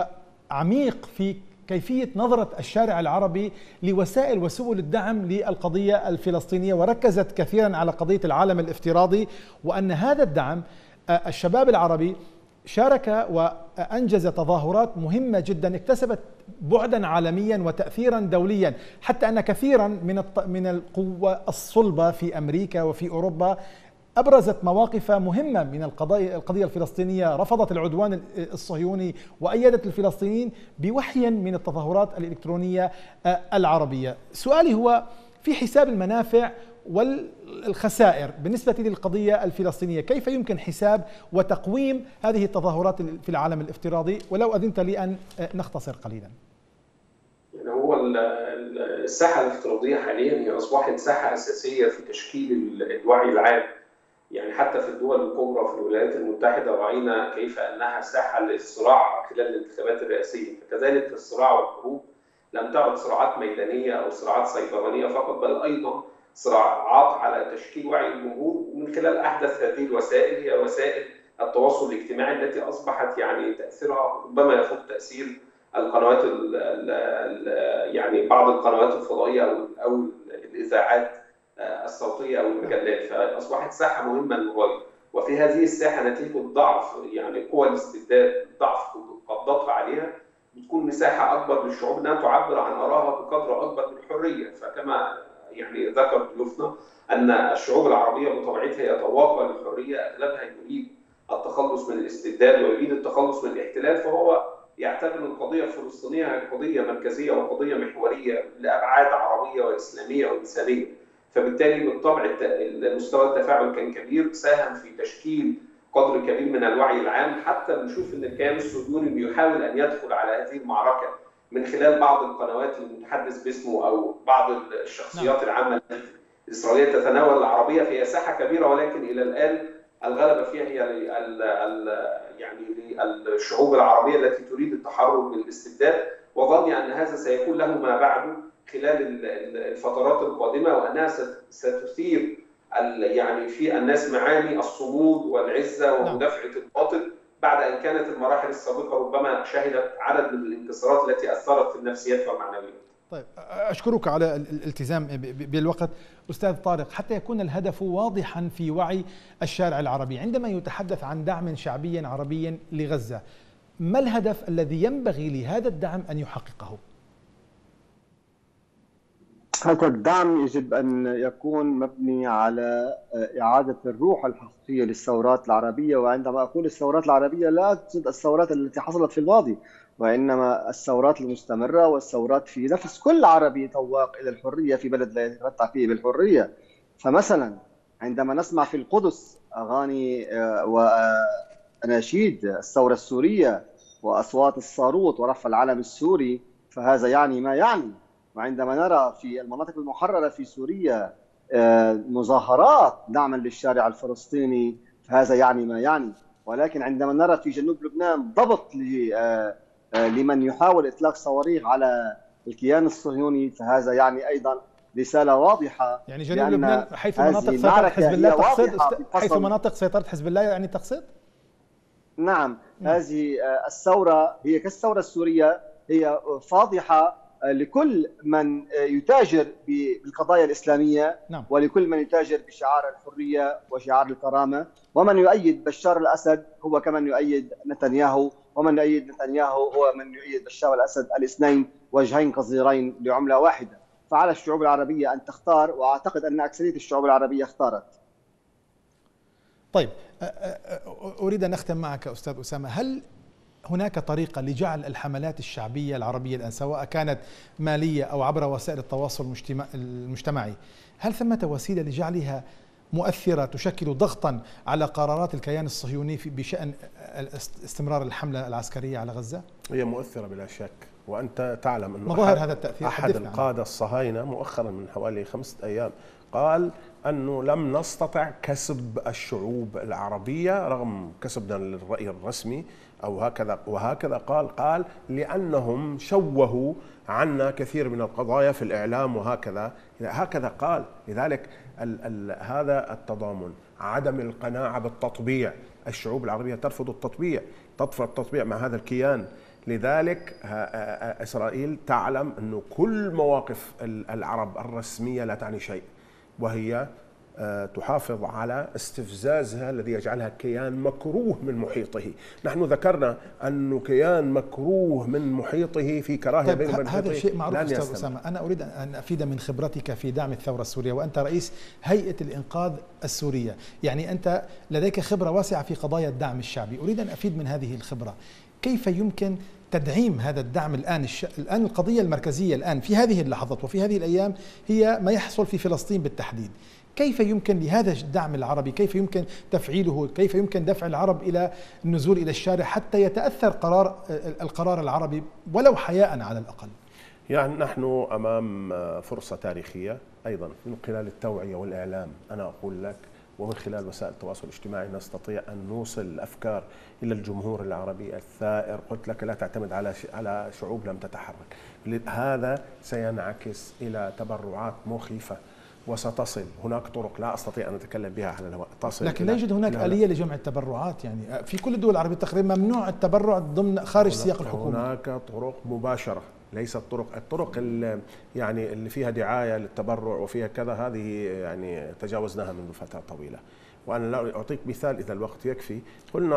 وعميق في كيفية نظرة الشارع العربي لوسائل وسبل الدعم للقضية الفلسطينية، وركزت كثيرا على قضية العالم الافتراضي، وأن هذا الدعم الشباب العربي شارك وأنجز تظاهرات مهمة جدا اكتسبت بعدا عالميا وتأثيرا دوليا، حتى أن كثيرا من القوى الصلبة في أمريكا وفي أوروبا أبرزت مواقف مهمة من القضية الفلسطينية، رفضت العدوان الصهيوني وأيدت الفلسطينيين بوحي من التظاهرات الإلكترونية العربية. سؤالي هو في حساب المنافع والخسائر بالنسبة للقضية الفلسطينية، كيف يمكن حساب وتقويم هذه التظاهرات في العالم الافتراضي؟ ولو أذنت لي أن نختصر قليلا. يعني هو الساحة الافتراضية حاليا هي أصبحت ساحة أساسية في تشكيل الوعي العام، يعني حتى في الدول الكبرى في الولايات المتحدة رأينا كيف أنها ساحة للصراع خلال الانتخابات الرئاسية، فكذلك الصراع والحروب لم تعد صراعات ميدانية أو صراعات سيطرانية فقط، بل أيضا صراعات على تشكيل وعي الجمهور من خلال أحدث هذه الوسائل، هي وسائل التواصل الاجتماعي التي أصبحت يعني تأثيرها ربما يفوق تأثير القنوات يعني بعض القنوات الفضائية أو الإذاعات الصوتية أو المجلات، فأصبحت ساحة مهمة للغاية. وفي هذه الساحة نتيجة ضعف يعني قوى الاستبداد، ضعف قبضتها عليها، بتكون مساحة أكبر للشعوب أنها تعبر عن آرائها بقدر أكبر من الحرية. فكما يعني ذكر ضيوفنا أن الشعوب العربية بطبيعتها هي طواقة للحرية، أغلبها يريد التخلص من الاستبداد ويريد التخلص من الاحتلال، فهو يعتبر القضية الفلسطينية قضية مركزية وقضية محورية لأبعاد عربية وإسلامية وإنسانية. فبالتالي بالطبع مستوى التفاعل كان كبير، ساهم في تشكيل قدر كبير من الوعي العام. حتى بنشوف ان الكيان الصهيوني بيحاول ان يدخل على هذه المعركه من خلال بعض القنوات المتحدث باسمه او بعض الشخصيات العامه الاسرائيليه تتناول العربيه، فهي ساحه كبيره، ولكن الى الان الغلبه فيها هي يعني للشعوب العربيه التي تريد التحرر من الاستبداد، وظني ان هذا سيكون له ما بعده خلال الفترات القادمه، وانها ستثير يعني في الناس معاني الصمود والعزه ومدافعه الباطل، بعد ان كانت المراحل السابقه ربما شهدت عدد من الانتصارات التي اثرت في النفسيات والمعنويات. طيب أشكرك على الالتزام بالوقت أستاذ طارق. حتى يكون الهدف واضحا في وعي الشارع العربي عندما يتحدث عن دعم شعبي عربي لغزة، ما الهدف الذي ينبغي لهذا الدعم أن يحققه؟ هذا الدعم يجب أن يكون مبني على إعادة الروح الحقيقية للثورات العربية، وعندما أقول الثورات العربية لا أقصد الثورات التي حصلت في الماضي، وإنما الثورات المستمرة والثورات في نفس كل عربي تواق إلى الحرية في بلد لا يتمتع فيه بالحرية. فمثلا عندما نسمع في القدس أغاني وأناشيد الثورة السورية وأصوات الصاروت ورفع العلم السوري، فهذا يعني ما يعني. وعندما نرى في المناطق المحررة في سوريا مظاهرات دعما للشارع الفلسطيني، فهذا يعني ما يعني. ولكن عندما نرى في جنوب لبنان ضبط لمن يحاول إطلاق صواريخ على الكيان الصهيوني، فهذا يعني أيضا رسالة واضحة. يعني جنوب لبنان حيث مناطق سيطرة حزب الله تقصد؟ حيث مناطق سيطرة حزب الله يعني تقصد؟ نعم. هذه الثورة هي كالثورة السورية، هي فاضحة لكل من يتاجر بالقضايا الإسلامية، نعم. ولكل من يتاجر بشعار الحرية وشعار الكرامة. ومن يؤيد بشار الأسد هو كمن يؤيد نتنياهو، ومن يؤيد نتنياهو هو من يؤيد بشار الأسد، الاثنين وجهين قصيرين لعملة واحدة. فعلى الشعوب العربية أن تختار، وأعتقد أن أكثرية الشعوب العربية اختارت. طيب، أريد أن أختم معك أستاذ أسامة. هل هناك طريقة لجعل الحملات الشعبية العربية الآن، سواء كانت مالية أو عبر وسائل التواصل المجتمعي، هل ثمة وسيلة لجعلها مؤثرة تشكل ضغطا على قرارات الكيان الصهيوني بشأن استمرار الحملة العسكرية على غزة؟ هي مؤثرة بلا شك، وأنت تعلم أنه مظاهر هذا التأثير. أحد القادة الصهاينة مؤخرا من حوالي 5 أيام قال أنه لم نستطع كسب الشعوب العربية رغم كسبنا للرأي الرسمي أو هكذا، وهكذا قال لأنهم شوهوا عنا كثير من القضايا في الإعلام، هكذا قال. لذلك هذا التضامن، عدم القناعة بالتطبيع، الشعوب العربية ترفض التطبيع مع هذا الكيان. لذلك إسرائيل تعلم أنه كل مواقف العرب الرسمية لا تعني شيء، وهي تحافظ على استفزازها الذي يجعلها كيان مكروه من محيطه. نحن ذكرنا أنه كيان مكروه من محيطه في كراهية بين محيطه. هذا شيء معروف أستاذ أسامة. أنا أريد أن أفيد من خبرتك في دعم الثورة السورية، وأنت رئيس هيئة الإنقاذ السورية، يعني أنت لديك خبرة واسعة في قضايا الدعم الشعبي. أريد أن أفيد من هذه الخبرة. كيف يمكن تدعيم هذا الدعم الآن القضية المركزية الآن في هذه اللحظات وفي هذه الأيام هي ما يحصل في فلسطين بالتحديد. كيف يمكن لهذا الدعم العربي، كيف يمكن تفعيله، كيف يمكن دفع العرب إلى النزول إلى الشارع حتى يتأثر القرار العربي ولو حياء على الأقل؟ يعني نحن أمام فرصة تاريخية أيضا من خلال التوعية والإعلام. أنا أقول لك ومن خلال وسائل التواصل الاجتماعي نستطيع أن نوصل الأفكار إلى الجمهور العربي الثائر. قلت لك لا تعتمد على شعوب لم تتحرك. هذا سينعكس إلى تبرعات مخيفة وستصل. هناك طرق لا أستطيع أن أتكلم بها على الهواء تصل، لكن لا يوجد هناك آلية لجمع التبرعات. يعني في كل الدول العربية تقريبا ممنوع التبرع ضمن خارج سياق الحكومة. هناك طرق مباشرة، ليست الطرق اللي فيها دعاية للتبرع وفيها كذا، هذه يعني تجاوزناها منذ فترة طويلة. وأنا لا أعطيك مثال إذا الوقت يكفي. قلنا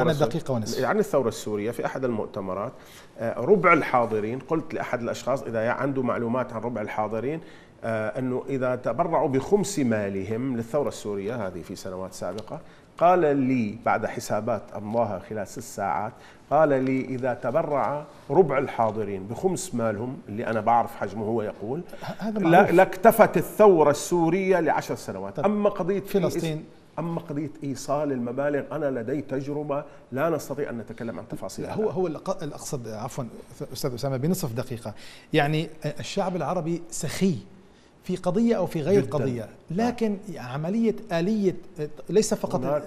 عن الثورة السورية في أحد المؤتمرات ربع الحاضرين، قلت لأحد الأشخاص إذا عنده معلومات عن ربع الحاضرين أنه إذا تبرعوا بخمس مالهم للثورة السورية هذه في سنوات سابقة، قال لي بعد حسابات أمضاها خلال 6 ساعات، قال لي إذا تبرع ربع الحاضرين بخمس مالهم اللي أنا بعرف حجمه، هو يقول لاكتفت الثورة السورية ل10 سنوات. أما قضية فلسطين، أما قضية إيصال المبالغ أنا لدي تجربة لا نستطيع أن نتكلم عن تفاصيلها. هو الأقصد عفوا أستاذ أسامة بنصف دقيقة، يعني الشعب العربي سخي في قضية أو في غير قضية، لكن عملية آلية ليس فقط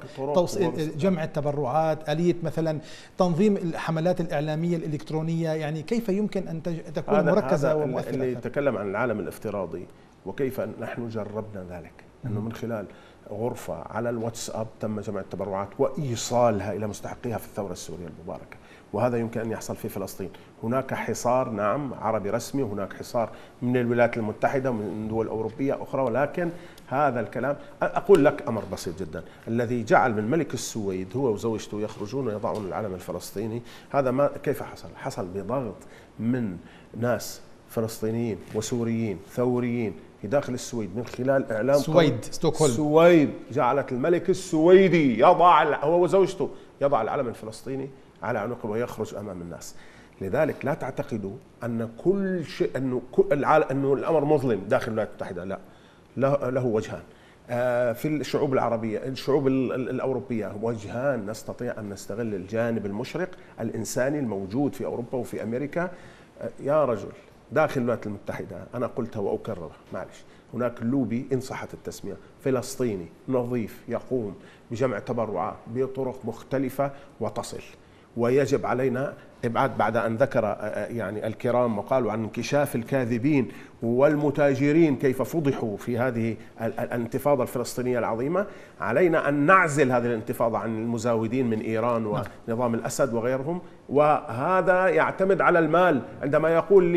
جمع التبرعات، آلية مثلا تنظيم الحملات الإعلامية الإلكترونية، يعني كيف يمكن أن تكون مركزة ومؤثرة؟ اللي يتكلم عن العالم الافتراضي وكيف نحن جربنا ذلك، أنه من خلال غرفة على الواتساب تم جمع التبرعات وإيصالها إلى مستحقيها في الثورة السورية المباركة. وهذا يمكن أن يحصل في فلسطين. هناك حصار نعم عربي رسمي، وهناك حصار من الولايات المتحدة ومن دول أوروبية أخرى، ولكن هذا الكلام أقول لك أمر بسيط جدا. الذي جعل من ملك السويد هو وزوجته يخرجون ويضعون العلم الفلسطيني، هذا ما كيف حصل؟ حصل بضغط من ناس فلسطينيين وسوريين ثوريين في داخل السويد من خلال إعلام ستوكهولم. السويد جعلت الملك السويدي هو وزوجته يضع العلم الفلسطيني على عنقه ويخرج أمام الناس. لذلك لا تعتقدوا أن كل شيء أنه الأمر مظلم داخل الولايات المتحدة، لا، له وجهان. في الشعوب العربية، الشعوب الأوروبية وجهان، نستطيع أن نستغل الجانب المشرق الإنساني الموجود في أوروبا وفي أمريكا. يا رجل داخل الولايات المتحدة أنا قلتها وأكررها، معلش، هناك لوبي إن صحت التسمية فلسطيني نظيف يقوم بجمع تبرعات بطرق مختلفة وتصل. ويجب علينا إبعاد، بعد أن ذكر يعني الكرام وقالوا عن انكشاف الكاذبين والمتاجرين كيف فضحوا في هذه الانتفاضة الفلسطينية العظيمة، علينا أن نعزل هذه الانتفاضة عن المزاودين من إيران ونظام الأسد وغيرهم. وهذا يعتمد على المال. عندما يقول لي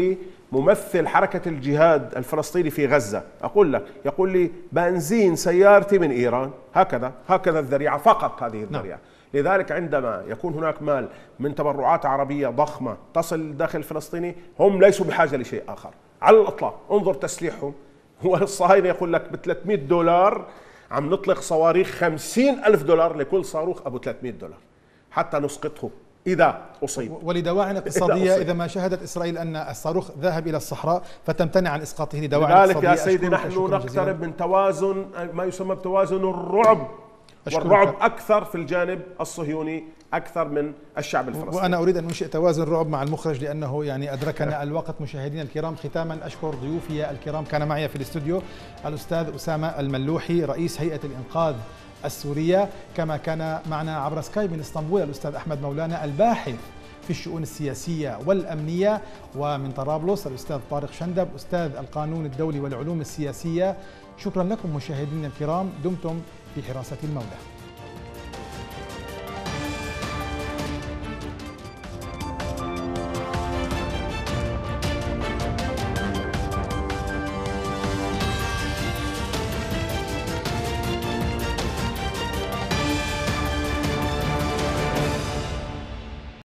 ممثل حركة الجهاد الفلسطيني في غزة، أقول لك، يقول لي بنزين سيارتي من إيران، هكذا الذريعة، فقط هذه الذريعة. لذلك عندما يكون هناك مال من تبرعات عربية ضخمة تصل للداخل الفلسطيني، هم ليسوا بحاجة لشيء آخر على الإطلاق. انظر تسليحهم، والصهاينة يقول لك ب $300 عم نطلق صواريخ $50,000 لكل صاروخ أبو $300 حتى نسقطه إذا أصيب. ولدواعي اقتصادية إذا ما شهدت إسرائيل أن الصاروخ ذهب إلى الصحراء فتمتنع عن إسقاطه لدواعي اقتصادية. لذلك يا سيدي نحن نقترب من توازن، ما يسمى بتوازن الرعب، والرعب أكثر في الجانب الصهيوني أكثر من الشعب الفلسطيني. وأنا أريد أن أنشئ توازن رعب مع المخرج لأنه يعني أدركنا الوقت. مشاهدينا الكرام، ختاما أشكر ضيوفي الكرام. كان معي في الاستوديو الأستاذ أسامة الملوحي رئيس هيئة الإنقاذ السورية، كما كان معنا عبر سكايب من اسطنبول الأستاذ أحمد مولانا الباحث في الشؤون السياسية والأمنية، ومن طرابلس الأستاذ طارق شندب أستاذ القانون الدولي والعلوم السياسية. شكرا لكم مشاهدينا الكرام، دمتم في حراسة المولى.